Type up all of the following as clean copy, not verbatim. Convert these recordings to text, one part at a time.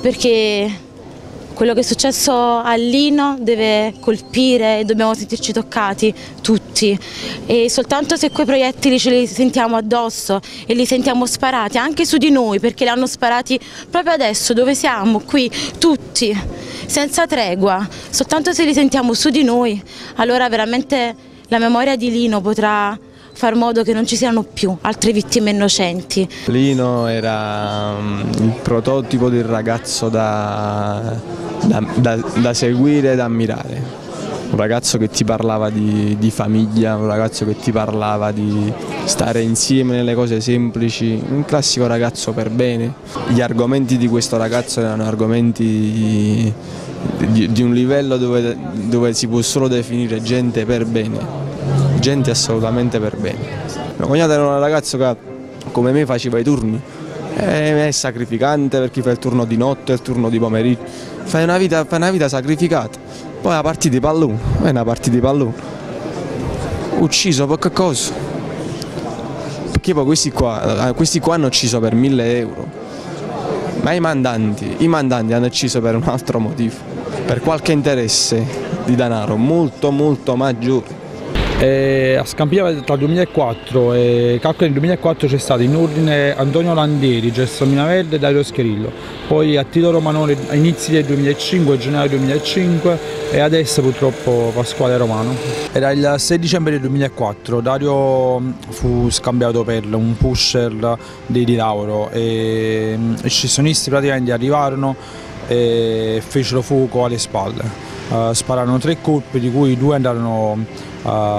perché quello che è successo a Lino deve colpire e dobbiamo sentirci toccati tutti, e soltanto se quei proiettili ce li sentiamo addosso e li sentiamo sparati anche su di noi, perché li hanno sparati proprio adesso dove siamo, qui, tutti, senza tregua, soltanto se li sentiamo su di noi, allora veramente la memoria di Lino potrà far modo che non ci siano più altre vittime innocenti. Lino era il prototipo del ragazzo da seguire e da ammirare, un ragazzo che ti parlava di famiglia, un ragazzo che ti parlava di stare insieme nelle cose semplici, un classico ragazzo per bene. Gli argomenti di questo ragazzo erano argomenti di un livello dove si può solo definire gente per bene. Gente assolutamente per bene. Mio cognato era un ragazzo che come me faceva i turni, è sacrificante per chi fa il turno di notte, il turno di pomeriggio, fai una vita sacrificata, poi la partita di pallone, è una partita di pallone, ucciso per che cosa? Perché poi questi qua hanno ucciso per 1000 euro, ma i mandanti hanno ucciso per un altro motivo, per qualche interesse di denaro molto maggiore. A Scampia tra il 2004 e calcolo nel 2004 c'è stato in ordine Antonio Landieri, Gelsomina Verde e Dario Scherillo, poi Attilio Romanone a inizi del 2005, gennaio 2005 e adesso purtroppo Pasquale Romano. Era il 6 dicembre del 2004, Dario fu scambiato per un pusher di Lauro e i scissionisti praticamente arrivarono e fecero fuoco alle spalle, spararono 3 colpi di cui 2 andarono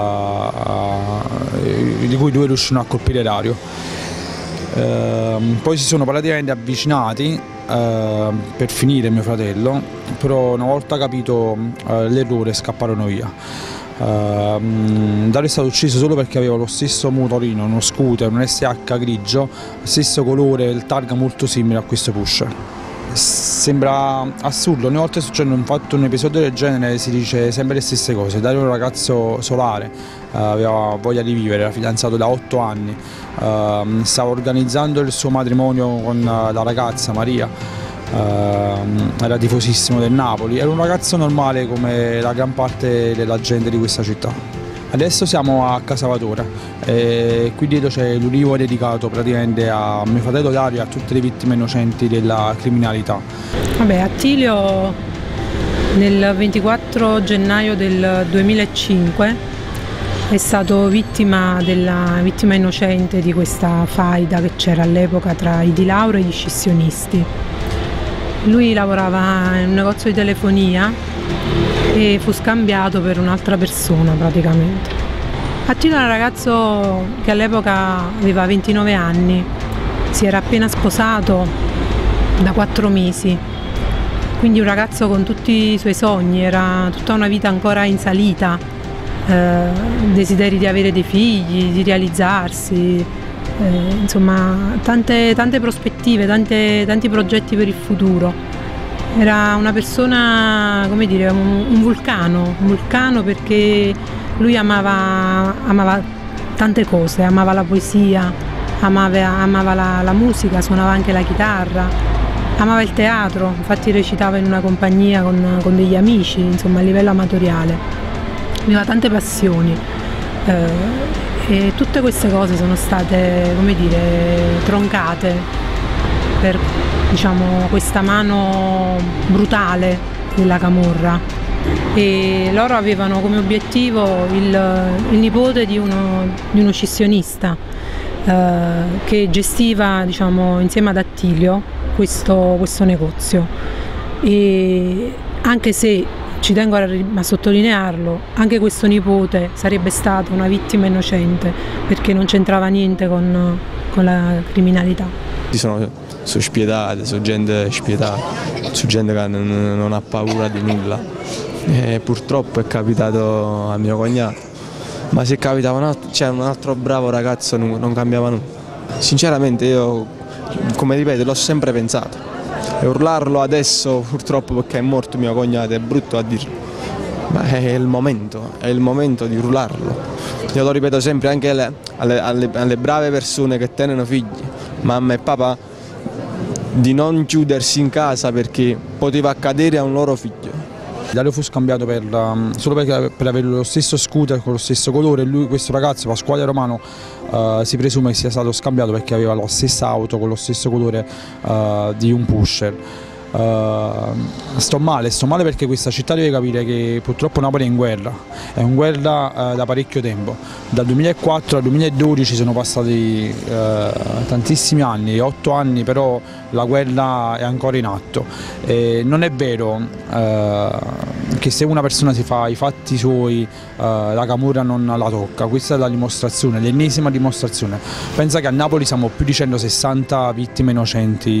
di cui 2 riuscirono a colpire Dario. Poi si sono praticamente avvicinati per finire mio fratello, però una volta capito l'errore scapparono via. Dario è stato ucciso solo perché aveva lo stesso motorino, uno scooter, un SH grigio, stesso colore, il targa molto simile a questo pusher. Sembra assurdo, ogni volta che succede un episodio del genere si dice sempre le stesse cose. Dario è un ragazzo solare, aveva voglia di vivere, era fidanzato da 8 anni, stava organizzando il suo matrimonio con la ragazza Maria, era tifosissimo del Napoli, era un ragazzo normale come la gran parte della gente di questa città. Adesso siamo a Casavatore e qui dietro c'è l'ulivo dedicato praticamente a mio fratello Dario e a tutte le vittime innocenti della criminalità. Vabbè, Attilio nel 24 gennaio del 2005 è stato vittima innocente di questa faida che c'era all'epoca tra i Di Lauro e gli scissionisti. Lui lavorava in un negozio di telefonia e fu scambiato per un'altra persona praticamente. Attilio era un ragazzo che all'epoca aveva 29 anni, si era appena sposato da 4 mesi, quindi un ragazzo con tutti i suoi sogni, era tutta una vita ancora in salita, desideri di avere dei figli, di realizzarsi, insomma tante prospettive, tanti progetti per il futuro. Era una persona, come dire, un vulcano perché lui amava tante cose, amava la poesia, amava la musica, suonava anche la chitarra, amava il teatro, infatti recitava in una compagnia con degli amici, insomma a livello amatoriale. Aveva tante passioni e tutte queste cose sono state, come dire, troncate per, diciamo, questa mano brutale della camorra, e loro avevano come obiettivo il nipote di uno scissionista che gestiva, diciamo, insieme ad Attilio questo negozio, e anche se ci tengo a sottolinearlo, anche questo nipote sarebbe stata una vittima innocente perché non c'entrava niente con la criminalità. Sono spiedate, sono gente spietata, sono gente che non ha paura di nulla. E purtroppo è capitato a mio cognato, ma se capitava un altro bravo ragazzo non cambiava nulla. Sinceramente io, come ripeto, l'ho sempre pensato. E urlarlo adesso purtroppo perché è morto mio cognato è brutto a dirlo, ma è il momento di urlarlo. Io lo ripeto sempre anche alle brave persone che tengono figli, mamma e papà: di non chiudersi in casa perché poteva accadere a un loro figlio. Dario fu scambiato solo per avere lo stesso scooter con lo stesso colore. Lui, questo ragazzo, Pasquale Romano, si presume sia stato scambiato perché aveva la stessa auto con lo stesso colore di un pusher. Sto male perché questa città deve capire che purtroppo Napoli è in guerra da parecchio tempo. Dal 2004 al 2012 sono passati tantissimi anni, 8 anni, però la guerra è ancora in atto. Non è vero che se una persona si fa i fatti suoi la camorra non la tocca. Questa è la dimostrazione, l'ennesima dimostrazione. Pensa che a Napoli siamo più di 160 vittime innocenti.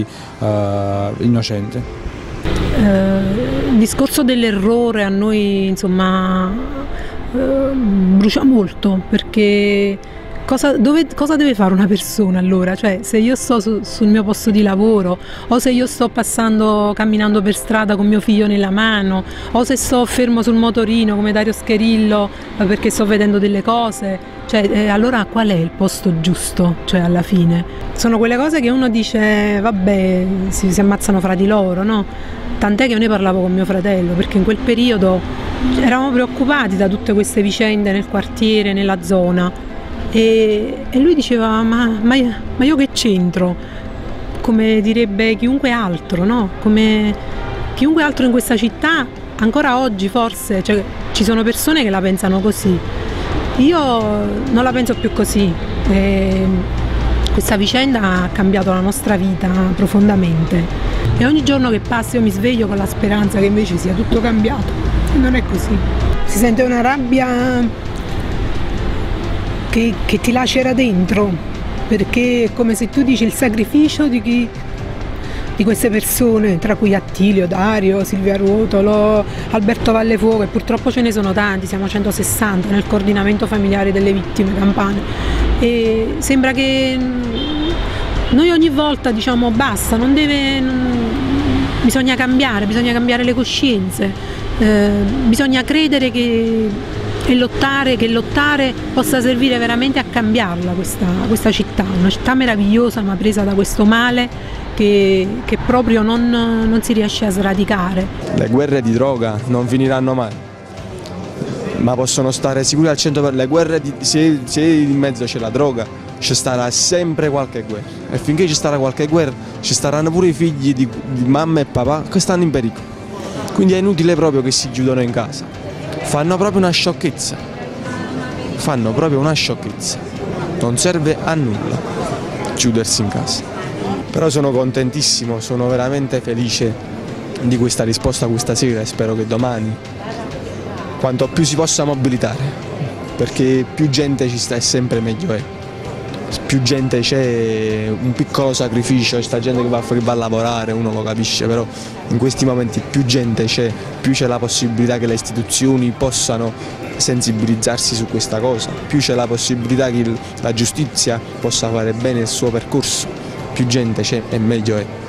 Il discorso dell'errore a noi insomma brucia molto, perché cosa deve fare una persona allora? Cioè, se io sto sul mio posto di lavoro, o se io sto camminando per strada con mio figlio nella mano, o se sto fermo sul motorino come Dario Scherillo perché sto vedendo delle cose, cioè, allora qual è il posto giusto? Cioè, alla fine sono quelle cose che uno dice vabbè, si ammazzano fra di loro, no? Tant'è che io ne parlavo con mio fratello, perché in quel periodo eravamo preoccupati da tutte queste vicende nel quartiere, nella zona, e lui diceva ma io che c'entro? Come direbbe chiunque altro, no? Come chiunque altro in questa città, ancora oggi forse, cioè, ci sono persone che la pensano così. Io non la penso più così. Questa vicenda ha cambiato la nostra vita profondamente e ogni giorno che passa io mi sveglio con la speranza che invece sia tutto cambiato. E non è così. Si sente una rabbia che ti lacera dentro, perché è come se tu dici il sacrificio di queste persone, tra cui Attilio, Dario, Silvia Ruotolo, Alberto Vallefuoco, e purtroppo ce ne sono tanti, siamo 160 nel coordinamento familiare delle vittime campane, e sembra che noi ogni volta diciamo basta, bisogna cambiare le coscienze, bisogna credere che lottare possa servire veramente a cambiarla questa città, una città meravigliosa ma presa da questo male che proprio non si riesce a sradicare. Le guerre di droga non finiranno mai, ma possono stare sicuri al 100%. Le guerre se in mezzo c'è la droga, ci starà sempre qualche guerra, e finché ci starà qualche guerra ci staranno pure i figli di mamma e papà che stanno in pericolo. Quindi è inutile proprio che si chiudono in casa. Fanno proprio una sciocchezza, non serve a nulla chiudersi in casa. Però sono contentissimo, sono veramente felice di questa risposta questa sera, e spero che domani quanto più si possa mobilitare, perché più gente ci sta e sempre meglio è. Più gente c'è, un piccolo sacrificio, c'è gente che va a lavorare, uno lo capisce, però in questi momenti più gente c'è, più c'è la possibilità che le istituzioni possano sensibilizzarsi su questa cosa, più c'è la possibilità che la giustizia possa fare bene il suo percorso, più gente c'è e meglio è.